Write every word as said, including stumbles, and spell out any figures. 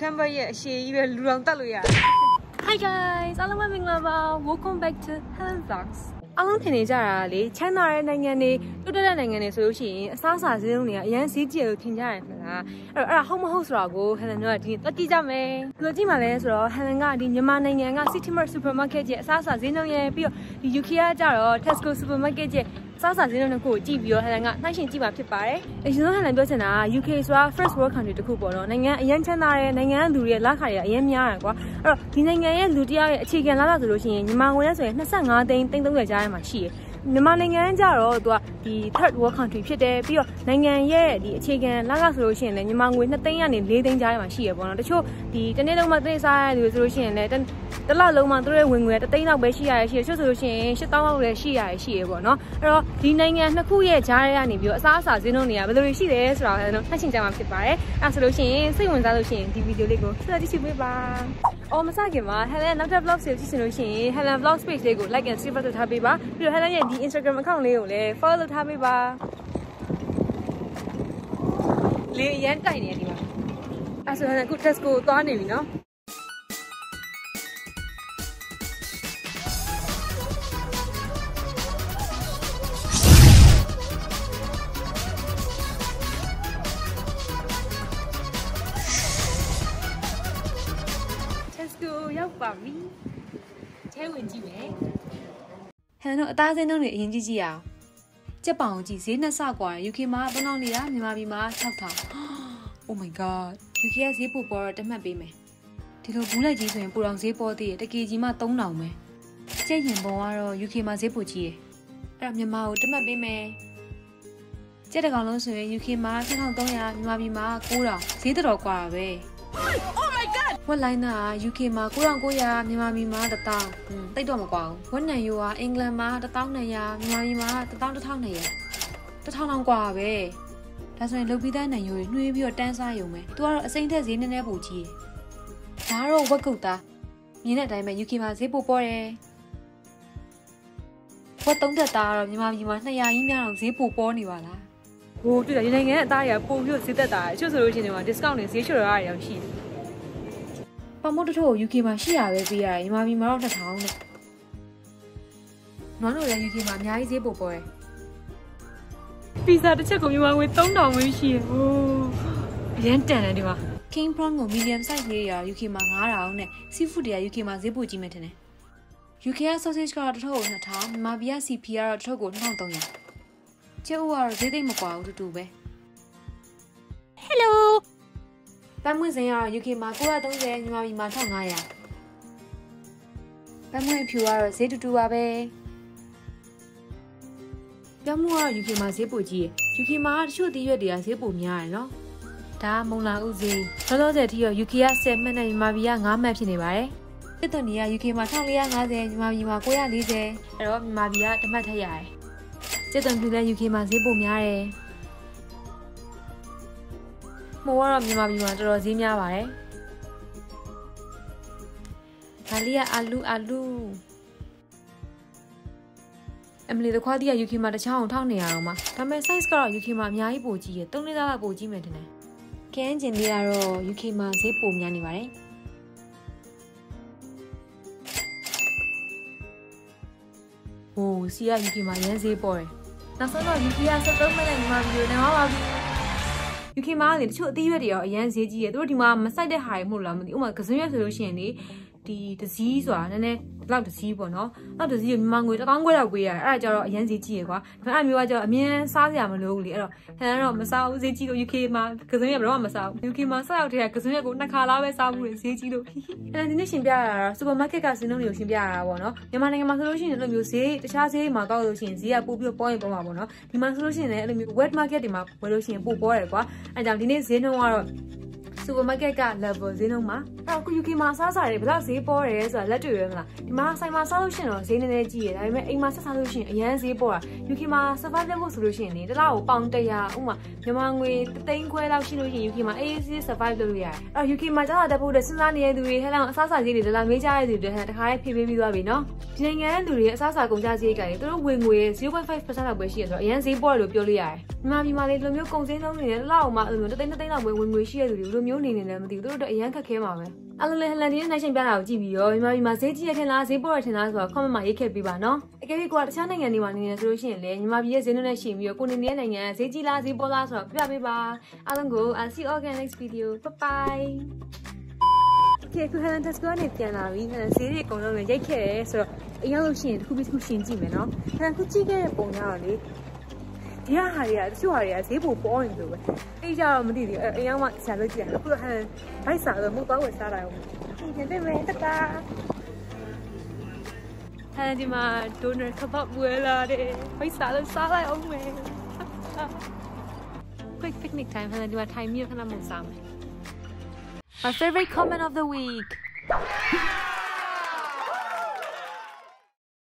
看吧也是一个路上大路呀。Hi guys, Hello Minglava, welcome back to Helen Vlogs. အားလုံးထင်နေကြတာလေချမ်းသာတဲ့နိုင်ငံတွေတိုးတက်တဲ့နိုင်ငံတွေဆိုလို့ရှိရင်အစားအစာဈေးနှုန်းတွေကအရင်ဈေးကြီးလို့ထင်ကြရတယ်မလားအဲ့တော့အဲ့ဒါဟုတ်မဟုတ်ဆိုတာကို Helen တို့ကဒီတက်ကြည့်ကြမယ်ဒီလိုကြည့်မှလဲဆိုတော့ Helen ကဒီမြန်မာနိုင်ငံက City Mart Supermarket ရဲ့အစားအစာဈေးနှုန်းရဲ့ပြီးတော့ဒီ U K ကကြတော့ Tesco Supermarket ရဲ့စားစာဈေးနှုန်းကိုကြည့်ပြီးတော့ Helen ကနှိုင်းယှဉ်ကြည့်မှာဖြစ်ပါတယ်အရင်ဆုံး Helen ပြောချင်တာက U K ဆိုတာ First World Country တစ်ခုပေါ့နော်နိုင်ငံအရင်ချမ်းသာတဲ့နိုင်ငံလူတွေရဲ့လခတွေကအရင်များတယ်ကွာအဲ့တော့ဒီနိုင်ငံရဲ့လူတယောက်ရဲ့အခြေခံလခဆိုလို့ရှိရင်ညီမငွေနဲ့ဆိုရင်twenty-fiveသိန်းသိန်းthirtyကြားထဲမှာရှိတယ်မြန်မာနိုင်ငံကြတော့သူကဒီ Third World Country ဖြစ်တယ်ပြီးတော့နိုင်ငံရဲ့ဒီအခြေခံလခဆိုလို့ရှိရင်လည်းမြန်မာငွေtwoသိန်းကနေfourသိန်းကြားထဲမှာရှိရပေါ့နော်တချို့ဒီတနေ့လုံးမှသိစားရလို့ဆိုလို့ရှိရင်လည်းတလလုံးမှသူတို့ရဲ့ဝင်ငွေoneသိန်းလောက်ပဲရှိရရရှိရချို့ဆိုလို့ရှိရင်eight thousandလောက်လည်းရှိရရရှိရပေါ့နော်အဲ့တော့ဒီနိုင်ငံနှစ်ခုရဲ့ကြားထဲကနေပြီးတော့အစားအစာဈေးနှုန်းတွေကဘယ်လိုရှိတယ်ဆိုတာကိုလည်းနှိုင်းယှဉ်ကြမှာဖြစ်ပါတယ်အဲ့ဆိုလို့ရှိရင်စိတ်ဝင်စားလို့ရှိရင်ဒီဗီဒီယိုလေးကိုဆက်လက်ကြည့်ရှုပေးပါအော်မစခင်မှာ Helen နောက်ထပ် vlog တွေကြည့်ရှင်လို့ရှိရင် Helen vlog page လေးကို like and subscribe လုပ်ထားပေးပါပြီးတော့ Helen ရဲ့ဒီ Instagram account လေးကိုလည်း follow လုပ်ထားပေးပါလေရန်တိုင်နေတယ်ဒီမှာအဲ့ဆို Helen အခု Tesco ကိုသွားနေပြီနော်ရောက်ပါပြီ။ထဲဝင်ကြည့်မယ်။ဟန်တို့အသားစင်းတို့တွေအရင်ကြည့်ကြည့်ရအောင်။ကြက်ပောင်ကြည့်ဈေးနှစ်ဆกว่า U K မှာthree thousand four hundredမြန်မာပြည်မှာsix thousand။ Oh my god. U K ကဈေးပိုပေါ်တော့တမှတ်ပေးမယ်။ဒီလိုဘူးလိုက်ကြီးဆိုရင်ပိုအောင်ဈေးပေါ်သေးတယ်။တစ်ကီကြီးမှthree thousandပဲ။ကြက်ရင်ပေါ်ကတော့ U K မှာဈေးပိုကြီးတယ်။အဲ့တော့မြန်မာကိုတမှတ်ပေးမယ်။ကြက်တကောင်လုံးဆိုရင် U K မှာsix thousand three hundredမြန်မာပြည်မှာnine thousandဈေးတော်กว่าပဲ။ Oh my god ဝက်လိုင်းနာ U K မှာnine thousand nine hundredမြန်မာပြည်မှာone thousandอืมတိတ်တော့မကွာဘူးဝက်နံယိုကအင်္ဂလန်မှာone thousand two hundredမြန်မာပြည်မှာone thousand one hundred one thousandတောင်ကွာပဲဒါဆိုရင်လုတ်ပြီးသားနံယိုတွေနှွေးပြီးတော့တန်းစားရုံပဲသူကတော့အစိမ့်ထက်ဈေးနည်းနည်းပိုကြီးတယ်ဒါကတော့ဝက်ကုတ်သားမြင်တဲ့အတိုင်းပဲ U K မှာဈေးပိုပေါ်တယ်ဝက်သုံးသက်သားကတော့မြန်မာပြည်မှာtwo hundredကြီးများတော့ဈေးပိုပေါ်နေပါလားဟိုတွေ့တယ်ဒီနိုင်ငံရဲ့အသားအရာပိုပြီးတော့ဈေးသက်တာအချို့ဆိုလို့ရှိရင်ဒီမှာ discount တွေဈေးချော်ရရအောင်ရှိတယ်ပမို့တထို့ U K မှာeight hundredပဲပေးရတယ်မြန်မာပြည်မှာတော့two thousandနဲ့နွားတို့လည်း U K မှာအများကြီးဈေးပိုပေါ်တယ်ပီဇာတစ်ချက်ကိုမြန်မာငွေthree thousandပဲရှိရဟိုအရန်တန်တယ်ဒီမှာ King prawn ကို medium size လေးရ U K မှာfive thousandနဲ့ seafood တွေက U K မှာဈေးပိုကြီးမယ်ထင်တယ် U K က sausage ကတော့တစ်ထုပ်ကိုtwo thousandမြန်မာပြည်က C P ကတော့တစ်ထုပ်ကိုtwo thousand three hundredကျုပ်ကတော့ဈေးသိမ့်မကွာဘူးတူတူပဲ Helloပန်းမွေးစင်ကတော့ U K မှာnine hundred thirtyမြန်မာပြည်မှာfifteen hundredပန်းမွေးဖြူကတော့ဈေးတူတူပါပဲပြောင်းမှုကတော့ U K မှာဈေးပိုကြီးရယ် U K မှာတချို့သီးရွက်တွေကဈေးပိုများတယ်နော်ဒါမုံလာဥဈေးလောလောဆယ်ထိတော့ U K ကtenမှတ်နဲ့မြန်မာပြည်ကfiveမှတ်ဖြစ်နေပါတယ်တစ်သွန်ကြီးက U K မှာfourteen fiftyမြန်မာပြည်မှာnine fortyအဲ့တော့မြန်မာပြည်ကတစ်မှတ်ထက်ရတယ်ကျက်သွန်ဖြူလည်း U K မှာဈေးပိုများတယ်မိုးကတော့မြန်မာပြည်မှာတော်တော်ဈေးများပါတယ်ဒါလေးကအာလူအာလူအမလီတခွားတီးက U K မှာတစ်ချောင်းone thousand two hundredအောင်ပါဒါပေမဲ့ size ကတော့ U K မှာအများကြီးပိုကြီးရယ်three litersလောက်ပိုကြီးမယ်ထင်တယ်ကဲအင်ဂျင်လေးကတော့ U K မှာဈေးပိုများနေပါတယ်ဟိုစီက U K မှာရမ်းဈေးပေါ်တယ်နောက်ဆုံးတော့ U K ကseventeenမိနစ်နဲ့မြန်မာပြည်ကိုနေသွားပါပြီU K မှာလေတချို့အသီးရွက်တွေရောအရန်ဈေးကြီးရယ်သူတို့ဒီမှာမစိုက်တဲ့ဟာတွေမဟုတ်လားမသိဥပမာကစွန်းရွက်ဆိုလို့ရှိရင်လေဒီတစည်းဆိုတာနည်းနည်းဒီလောက်တစည်းပေါ့နော်နောက်တစည်းကိုမြန်မာငွေone thousand five hundredလောက်ပေးရတယ်အဲ့ဒါကြတော့အရန်ဈေးကြီးရယ်ကွာဒါပေမဲ့အဲ့မျိုးကကြတော့အမြင်စားစရာမလိုဘူးလေအဲ့တော့ဟန်ကတော့မစားဘူးဈေးကြီးလို့ U K မှာကစွန်းရွက်ဘယ်တော့မှမစားဘူး U K မှာစားရောက်တဲ့ကစွန်းရွက်ကိုနှစ်ခါလားပဲစားဘူးလေဈေးကြီးလို့အဲ့ဒါဒီနေ့ရှင်ပြရတာစူပါမားကတ်ကဈေးနှုန်းတွေကိုရှင်ပြရတာပေါ့နော်မြန်မာနိုင်ငံမှာဆိုလို့ရှိရင်အဲ့လိုမျိုးဈေးတခြားဈေးမှာကောက်လို့ရှိရင်ဈေးကပို့ပြီးပေါ်ရင်ပေါ်မှာပေါ့နော်ဒီမှာဆိုလို့ရှိရင်လည်းအဲ့လိုမျိုး wet market တွေမှာဝယ်လို့ရှိရင်ပို့ပေါ်တယ်ကွာအဲ့ကြောင့်ဒီနေ့ဈေးနှုန်းကတော့စူပါမားကတ်က level ဈေးနှုန်းမှာအဲ့တော့ U K မှာစားစားတယ်ဘယ်လောက်ဈေးပေါ်တယ်ဆိုတာလက်တွေ့ပဲမလားဒီမှာဆိုင်မှာစားလို့ရှိရင်တော့ဈေးနည်းနည်းကြီးရဒါပေမဲ့အိမ်မှာဆက်စားလို့ရှိရင်အရန်ဈေးပေါ်တာ U K မှာ survive လုပ်ဖို့ဆိုလို့ရှိရင်လေတစ်လောက်ကိုပေါင်တရာဥမာမြန်မာငွေသိန်းခွဲလောက်ရှိလို့ရှိရင် U K မှာအေးအေးဆေး survive လုပ်လို့ရတယ်အဲ့တော့ U K မှာကျတော့တက်ဖို့အတွက်စဉ်းစားနေတဲ့သူတွေဟဲ့လောက်အစားအစာကြီးတွေလာမေးကြတဲ့သူတွေတခါလေးဖြည့်ပေးပြီးသွားပြီနော်ဒီနိုင်ငံရဲ့လူတွေရဲ့အစားအစာကုန်ကျစရိတ်ကလေသူတို့ဝင်ငွေ zero point five percent လောက်ပဲရှိရဆိုတော့အရန်ဈေးပေါ်တယ်လို့ပြောလို့ရတယ်မြန်မာပြည်မှာလေဒီလိုမျိုးကုန်စည်နှုန်းတွေနဲ့တစ်လောက်မှအဲ့လိုမျိုးတစ်သိန်းတစ်သိန်းလောက်ပဲဝင်ငွေရှိရတဲ့သူတွေဘယ်လိုမျိုးနေနေလဲမသိဘူးသူတို့တော့အရန်ခက်ခဲမှာပဲအလုံးလေးဟလန်ဒီနဲ့နိုင်ရှင်ပြတာကိုကြည့်ပြီးရောမြန်မာပြည်မှာဈေးကြီးရထင်လားဈေးပေါ်ရထင်လားဆိုတော့ comment မှာရေးခဲ့ပေးပါနော်အကယ်၍ကိုကတခြားနိုင်ငံတွေမှာနေနေဆိုလို့ရှိရင်လေမြန်မာပြည်ရဲ့ဈေးနှုန်းနဲ့ရှင်ပြီးတော့ကိုနေနေတဲ့နိုင်ငံဈေးကြီးလားဈေးပေါ်လားဆိုတော့ပြပေးပါအားလုံးကို I'll see you again next video bye bye ကဲခုဟန်တက်စကောနဲ့ပြန်လာပြီဟန်ဈေးတွေအကုန်လုံးလည်းရိုက်ခဲ့တယ်ဆိုတော့အရင်လို့ရှိရင်တစ်ခုပြီးတစ်ခုရှင်းကြည့်မယ်နော်ဟန်ခုကြည့်ခဲ့တဲ့ပုံကတော့လေဒီဟာတွေကတချို့ဟာတွေကဈေးပိုပေါ်နေလို့ပဲအေးကြတော့မသိသေးဘူးအရင်ကဆရာလုပ်ကြည့်တယ်အခုတော့ဟန်ဘိုက်စားတော့မဟုတ်တော့ဝယ်စားတာရောဒီနေ့ပဲတတာဟန်ဒီမှာ donor ကပတ်ဝယ်လာတယ်ဘိုက်စားလို့စားလိုက်အောင်မယ် quick picnic time ဟန်ဒီမှာ time မြခဏမှစားမယ် My favorite comment of the week